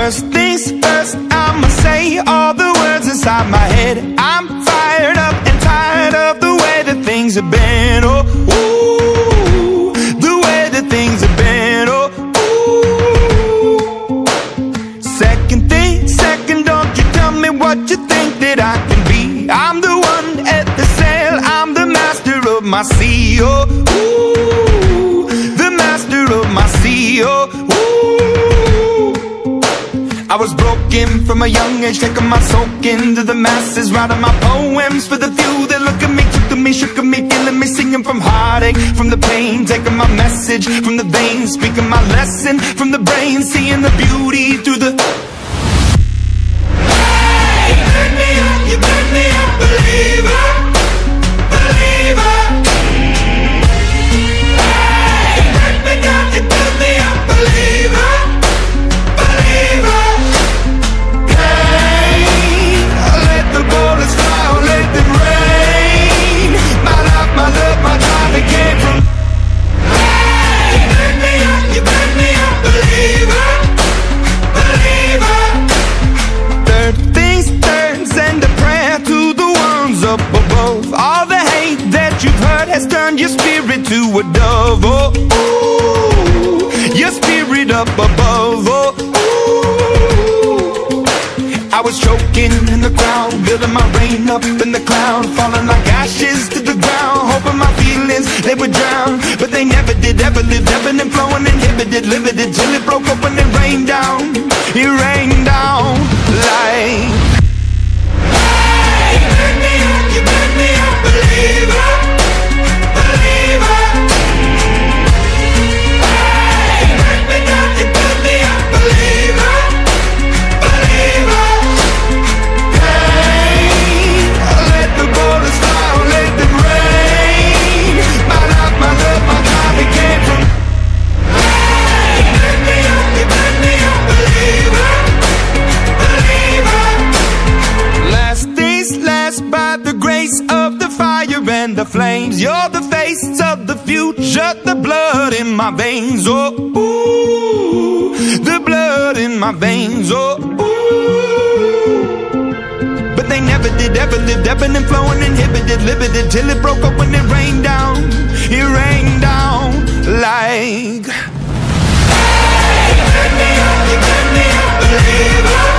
First things first, I'ma say all the words inside my head. I'm fired up and tired of the way that things have been. Oh, ooh, the way that things have been. Oh, ooh. Second thing, second, don't you tell me what you think that I can be. I'm the one at the sail, I'm the master of my sea. Oh, ooh, the master of my sea. Oh, ooh. I was broken from a young age, taking my soak into the masses, writing my poems for the few that look at me, took to me, shook at me, feeling me, singing from heartache, from the pain, taking my message from the veins, speaking my lesson from the brain, seeing the beauty through the... Hey, you burn me up, you burn me up, believer, believer. Hey, you burn me down, you burn me up, believer, believer. Bullets fly, oh, let them rain. My life, my love, my time, it came from. Hey, you burn me up, you burn me up, believer, believer. Third things third, send a prayer to the ones up above. All the hate that you've heard has turned your spirit to a dove. Oh, ooh, your spirit up above. Oh, I was choking in the crowd, building my rain up in the cloud, falling like ashes to the ground, hoping my feelings, they would drown. But they never did, ever lived, ebbing and flowing, inhibited, limited, till it broke open and rained down. It rained down like... Hey, you burn me up, you burn me up, believer, believer. Hey, you burn me down, you burn me up, believer, believer. And the flames, you're the face of the future, the blood in my veins. Oh, ooh, the blood in my veins. Oh, ooh. But they never did, ever lived, ebbing and flowing, inhibited, limited, till it broke up when it rained down. It rained down like... Hey, you burn me up, believer.